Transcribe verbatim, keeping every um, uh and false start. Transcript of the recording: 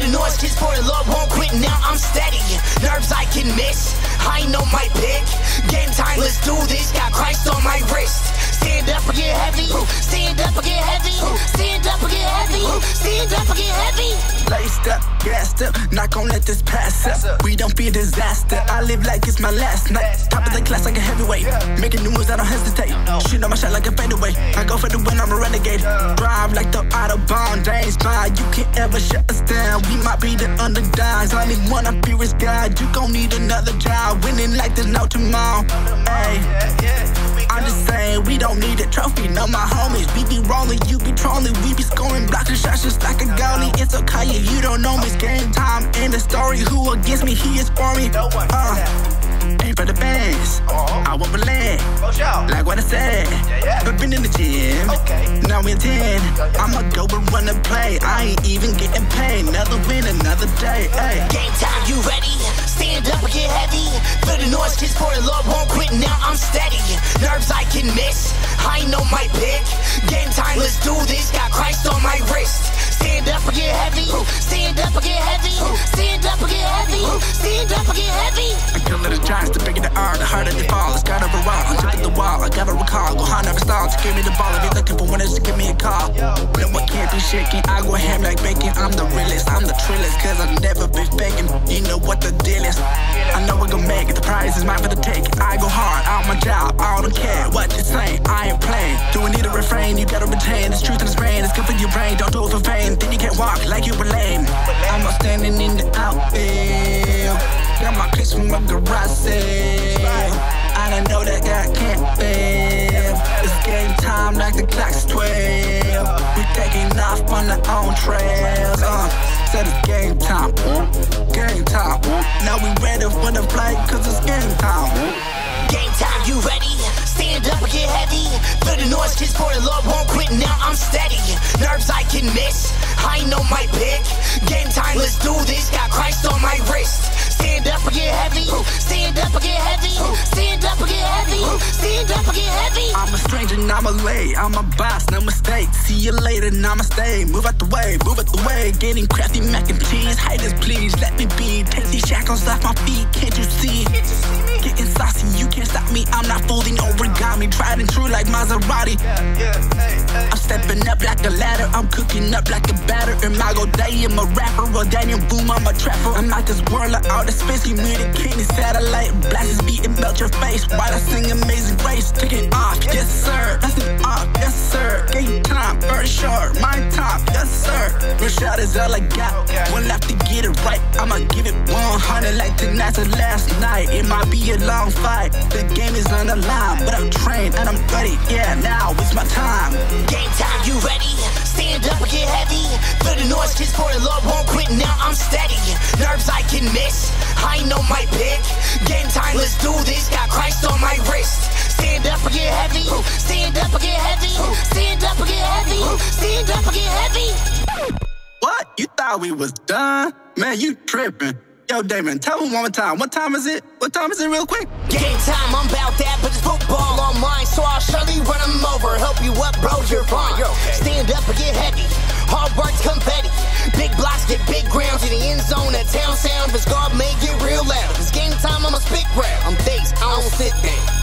the noise, kids for the Lord won't quit. Now I'm steady, nerves I can miss. I know my pick. Game time, let's do this. Got Christ on my wrist. Stand up or get heavy. Stand up or get heavy. Stand up or get heavy. Stand up or get heavy. Laced up, gassed up, not gon' let this pass up. We don't fear disaster. I live like it's my last night. Top of the class like a heavyweight. Making new moves, I don't hesitate. Shoot on my shot like a fadeaway. I go for the win, I'm a renegade. Drive like the Autobahn, James Bond. You can't ever shut us down. We might be the underdogs. I need one of fear is God. You gon' need another job. Winning like there's no tomorrow. Hey, I'm just saying we don't need a trophy. No, my homies, we be rolling, you be trolling. We be scoring, blocking shots just like a goalie. It's okay if you don't know me. It's game time in the story. Who against me? He is for me. Uh. Aim for the bands, I won't relent. Like what I said, but been in the gym, now we in ten. I'ma go and run and play, I ain't even getting paid. Another win, another day, ay. Game time, you ready? Stand up or get heavy. Feel the noise, kids for the Lord won't quit. Now I'm steady, nerves I can miss. I know my pick. Game time, let's do this. Got Christ on my wrist. Stand up or get heavy. Stand up or get heavy. Stand up or get heavy. Stand up or get heavy. I kill little giants, the bigger they are, the harder they fall. It's got overall, I'm tipping the wall. I gotta recall, go hard, never stall. Just give me the ball, if you're looking for winners, just give me a call. No, I can't be shaking, I go ham like bacon. I'm the realest, I'm the trillest, cause I've never been faking. You know what the deal is. I know we're gonna make it, the prize is mine for the taking. I go hard, out my job, I don't care what you're saying. I ain't playing, do we need a refrain? You gotta retain, it's truth in this brain. It's good for your brain, don't do it for fame. Then you can't walk like you were lame. I'm not standing in the outfield. Got my kicks from my garage sale. And I know that God can't fail. It's game time like the clock's twelve. We taking off on our own trails. Uh, said it's game time, game time. Now we ready for the flight cause it's game time. Game time, you ready? Stand up or get heavy. Feel the noise, kids for the Lord won't quit. Now I'm steady, nerves I can miss. I know my pick. Game time, let's do this. Got Christ on my wrist. Stand up or get heavy. Stand up or get heavy. Stand up or get heavy. Stand up or get heavy. I'm a stranger, I'm a lay. I'm a boss, no mistake. See you later, namaste. Move out the way, move out the way. Getting crafty mac and cheese. Haters, please let me be. Take these shackles off my feet, can't you see? Getting saucy, you can't stop me. I'm not folding origami. Tried and true like Maserati. I'm stepping up like a ladder. I'm cooking up like a batter. Am I go day, I'm a rapper. Or Daniel Boom, I'm a trapper. I'm not this world of outer space. You need a kidney satellite. Blasts beat and melt your face. While I sing Amazing Grace. Take it off, yes sir. That's it off, yes sir. Game time, very short. My time, yes sir. One shot is all I got. One left to get it right. I'ma give it one hundred like tonight's the last night. It might be a long fight. The game is on the line, but I'm trained and I'm ready. Yeah, now it's my time. Game time, you ready? Stand up or get heavy. Feel the noise, kids for the Lord won't quit. Now I'm steady, nerves I can miss. I know my pick. Game time, let's do this. Got Christ on my wrist. Stand up or get heavy. Stand up or get heavy. Stand up or get heavy. Stand up or get heavy. What? You thought we was done? Man, you tripping. Yo, Damon, tell me one more time. What time is it? What time is it real quick? Game time, I'm about that, but it's football on mine, so I'll surely run them over. Help you up, bro, you're fine. Stand up or get heavy. Hard work's confetti. Big blocks get big grounds in the end zone. That town sound, but God may get real loud. It's game time, I'm a spit grab. I'm bass, I don't sit down.